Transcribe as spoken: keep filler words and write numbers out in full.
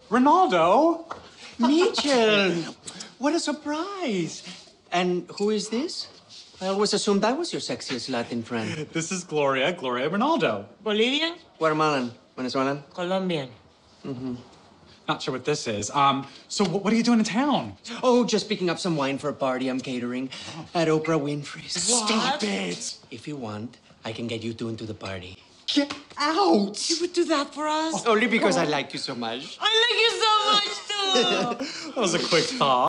Ronaldo? Mitchell! What a surprise! And who is this? I always assumed I was your sexiest Latin friend. This is Gloria, Gloria Ronaldo. Bolivian? Guatemalan. Venezuelan? Colombian. Not sure what this is. Um, so wh- what are you doing in town? Oh, just picking up some wine for a party I'm catering at Oprah Winfrey's. Stop it! If you want, I can get you two into the party. Get out! You would do that for us? Only because I like you so much. I like you so much, too! That was a quick talk.